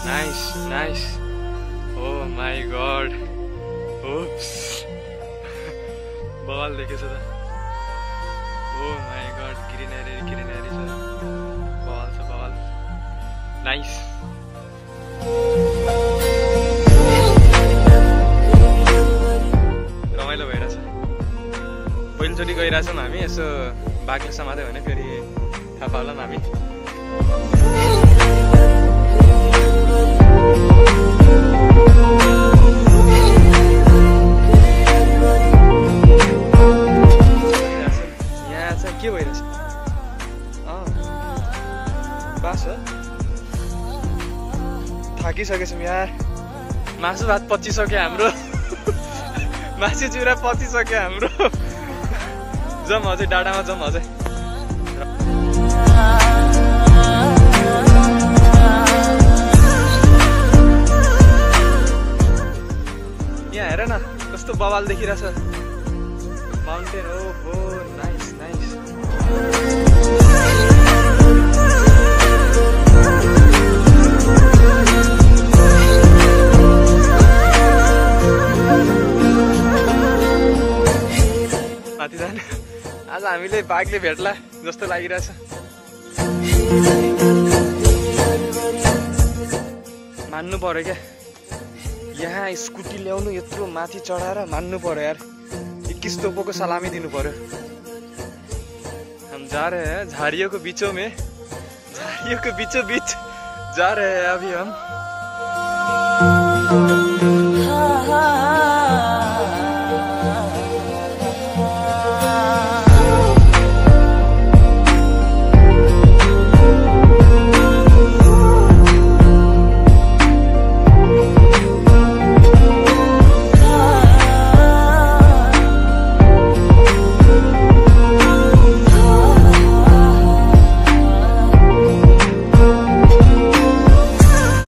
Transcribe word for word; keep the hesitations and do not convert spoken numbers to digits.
nice nice oh my God oops बवाल देखेछ त oh my God greenery greenery छ बवाल छ बवाल नाइस रमाइलो भइरहेछ पहिलोचोटि गइरहेछौँ हामी यसो बाघले समात्यो भने फेरि थाहा पाउला हामी यहाँ चाहिँ के भइरहेछ बास हो थाकिसकेछौँ यार मासु भात पचिसक्यो हाम्रो मासु चिउरा पचिसक्यो हाम्रो जाउँ अझै डाँडामा जाउँ अझै यहाँ हेर न कस्तो बवाल देखिरहेछ माउन्टेन ओ हो नाइस नाइस माथि जाने आज हामीले बाघले भेट्ला जस्तो लागिरहेछ मान्नु पर्यो क्या यहाँ स्कुटी ल्याउनु यत्रो माथि चढाएर मान्नु पर्यो यार इक्कीस तोपों को सलामी दिनु पर्यो हम जा रहे हैं झाड़ियों के बीचों में झाड़ियों के बीचों बीच जा रहे हैं अभी हम